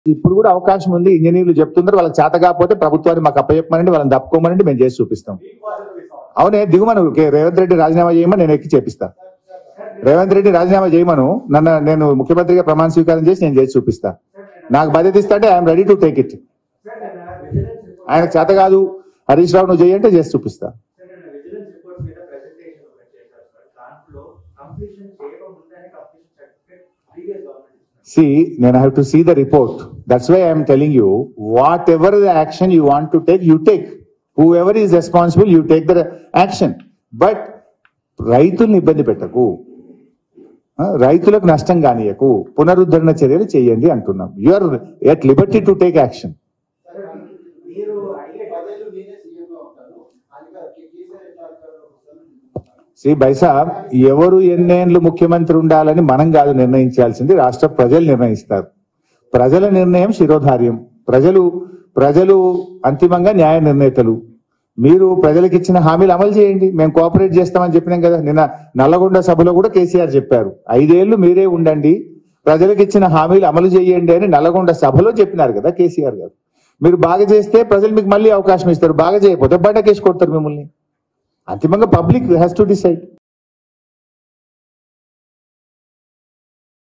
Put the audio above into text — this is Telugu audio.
ఇప్పుడు కూడా అవకాశం ఉంది. ఇంజనీర్లు చెప్తున్నారు, వాళ్ళకి చేత కాకపోతే ప్రభుత్వాన్ని మాకు అప్పచెప్పమనండి, వాళ్ళని తప్పుకోమనండి, మేము చేసి చూపిస్తాం. అవునే, దిగుమను రేవంత్ రెడ్డి రాజీనామా చేయమని నేను ఎక్కి చేపిస్తా. రేవంత్ రెడ్డి రాజీనామా చేయమను, నేను ముఖ్యమంత్రిగా ప్రమాణ స్వీకారం చేసి నేను చేసి చూపిస్తా. నాకు బాధ్యత ఇస్తా అంటే I'm ready to take it. ఆయనకు చేత కాదు, హరీష్ రావు నువ్వు చేయంటే చేసి చూపిస్తా. See, then I have to see the report. That's why I am telling you, whatever the action you want to take, you take. Whoever is responsible, you take the action. But రైతుల్ని ఇబ్బంది పెట్టకు, రైతులకు నష్టం కానీయకు, పునరుద్ధరణ చర్యలు చేయండి అంటున్నాం. You are at liberty to take action. Shri బైసాబ్, ఎవరు ఎన్నేళ్ళు ముఖ్యమంత్రి ఉండాలని మనం కాదు నిర్ణయించాల్సింది, రాష్ట్ర ప్రజలు నిర్ణయిస్తారు. ప్రజల నిర్ణయం శిరోధార్యం. ప్రజలు అంతిమంగా న్యాయ నిర్ణేతలు. మీరు ప్రజలకు ఇచ్చిన హామీలు అమలు చేయండి, మేము కోఆపరేట్ చేస్తామని చెప్పినాం కదా. నిన్న నల్లగొండ సభలో కూడా కేసీఆర్ చెప్పారు, 5 ఏళ్లు మీరే ఉండండి, ప్రజలకు ఇచ్చిన హామీలు అమలు చేయండి అని నల్లగొండ సభలో చెప్పినారు కదా కేసీఆర్ గారు. మీరు బాగా చేస్తే ప్రజలు మీకు మళ్ళీ అవకాశం ఇస్తారు, బాగా చేయకపోతే బయటకేసి కొడతారు మిమ్మల్ని. అంతిమంగా పబ్లిక్ హ్యాస్ టు డిసైడ్.